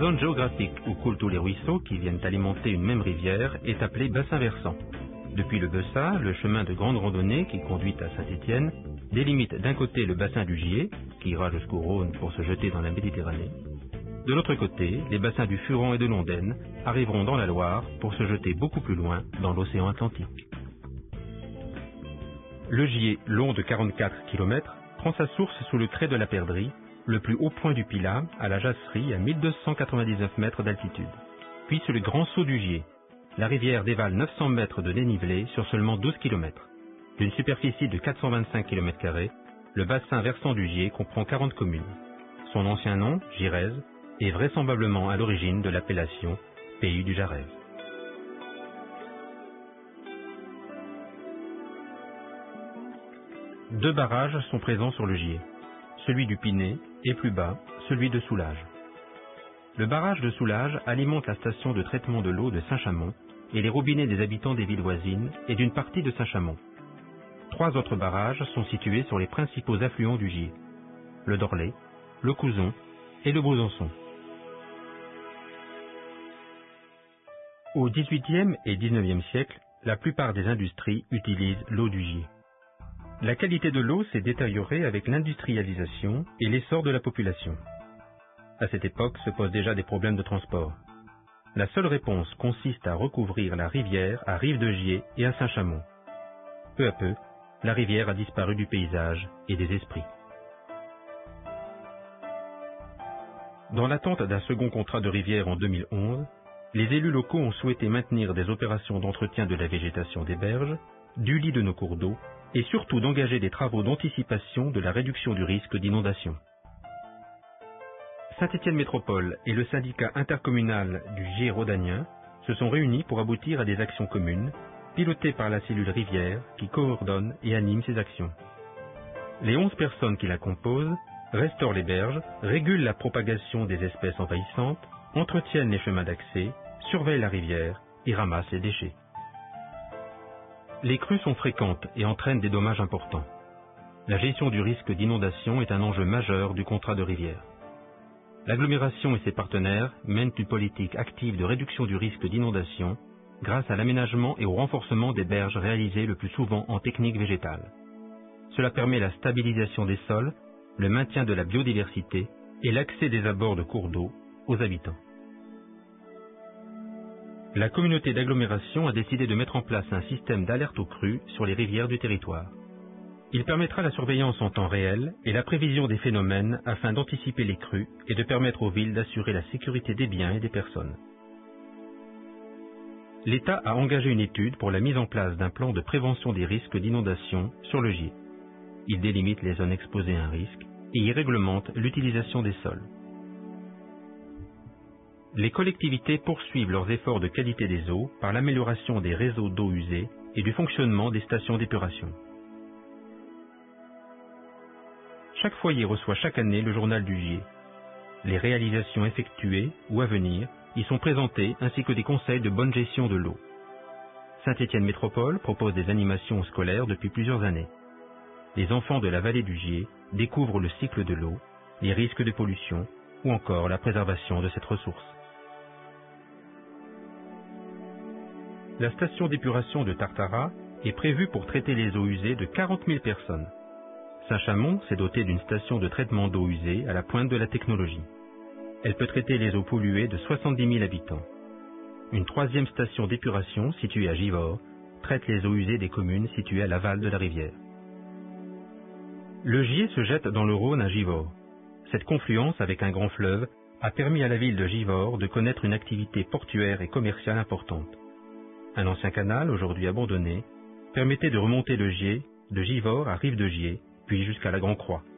zone géographique où coulent tous les ruisseaux qui viennent alimenter une même rivière est appelée bassin versant. Depuis le Bessat, le chemin de grande randonnée qui conduit à Saint-Étienne délimite d'un côté le bassin du Gier, qui ira jusqu'au Rhône pour se jeter dans la Méditerranée. De l'autre côté, les bassins du Furan et de l'Ondaine arriveront dans la Loire pour se jeter beaucoup plus loin dans l'océan Atlantique. Le Gier, long de 44 km, prend sa source sous le crêt de la Perdrix, le plus haut point du Pilat, à la Jasserie, à 1299 mètres d'altitude. Puis sur le Grand Saut du Gier. La rivière dévale 900 mètres de dénivelé sur seulement 12 km. D'une superficie de 425 km², le bassin versant du Gier comprend 40 communes. Son ancien nom, Girez, est vraisemblablement à l'origine de l'appellation Pays du Jarez. Deux barrages sont présents sur le Gier, celui du Pinet et plus bas, celui de Soulage. Le barrage de Soulage alimente la station de traitement de l'eau de Saint-Chamond et les robinets des habitants des villes voisines et d'une partie de Saint-Chamond. Trois autres barrages sont situés sur les principaux affluents du Gier, le Dorlay, le Couzon et le Besançon. Au XVIIIe et XIXe siècle, la plupart des industries utilisent l'eau du Gier. La qualité de l'eau s'est détériorée avec l'industrialisation et l'essor de la population. À cette époque se posent déjà des problèmes de transport. La seule réponse consiste à recouvrir la rivière à Rive-de-Gier et à Saint-Chamond. Peu à peu, la rivière a disparu du paysage et des esprits. Dans l'attente d'un second contrat de rivière en 2011, les élus locaux ont souhaité maintenir des opérations d'entretien de la végétation des berges, du lit de nos cours d'eau, et surtout d'engager des travaux d'anticipation de la réduction du risque d'inondation. Saint-Étienne Métropole et le syndicat intercommunal du Gier rhodanien se sont réunis pour aboutir à des actions communes, pilotées par la cellule rivière qui coordonne et anime ces actions. Les 11 personnes qui la composent restaurent les berges, régulent la propagation des espèces envahissantes, entretiennent les chemins d'accès, surveillent la rivière et ramassent les déchets. Les crues sont fréquentes et entraînent des dommages importants. La gestion du risque d'inondation est un enjeu majeur du contrat de rivière. L'agglomération et ses partenaires mènent une politique active de réduction du risque d'inondation grâce à l'aménagement et au renforcement des berges réalisées le plus souvent en technique végétale. Cela permet la stabilisation des sols, le maintien de la biodiversité et l'accès des abords de cours d'eau aux habitants. La communauté d'agglomération a décidé de mettre en place un système d'alerte aux crues sur les rivières du territoire. Il permettra la surveillance en temps réel et la prévision des phénomènes afin d'anticiper les crues et de permettre aux villes d'assurer la sécurité des biens et des personnes. L'État a engagé une étude pour la mise en place d'un plan de prévention des risques d'inondation sur le Gier. Il délimite les zones exposées à un risque et y réglemente l'utilisation des sols. Les collectivités poursuivent leurs efforts de qualité des eaux par l'amélioration des réseaux d'eau usée et du fonctionnement des stations d'épuration. Chaque foyer reçoit chaque année le journal du Gier. Les réalisations effectuées ou à venir y sont présentées ainsi que des conseils de bonne gestion de l'eau. Saint-Étienne Métropole propose des animations scolaires depuis plusieurs années. Les enfants de la vallée du Gier découvrent le cycle de l'eau, les risques de pollution ou encore la préservation de cette ressource. La station d'épuration de Tartaras est prévue pour traiter les eaux usées de 40 000 personnes. Saint-Chamond s'est doté d'une station de traitement d'eau usée à la pointe de la technologie. Elle peut traiter les eaux polluées de 70 000 habitants. Une troisième station d'épuration située à Givors traite les eaux usées des communes situées à l'aval de la rivière. Le Gier se jette dans le Rhône à Givors. Cette confluence avec un grand fleuve a permis à la ville de Givors de connaître une activité portuaire et commerciale importante. Un ancien canal, aujourd'hui abandonné, permettait de remonter le Gier de Givors à Rive-de-Gier, puis jusqu'à la Grand-Croix.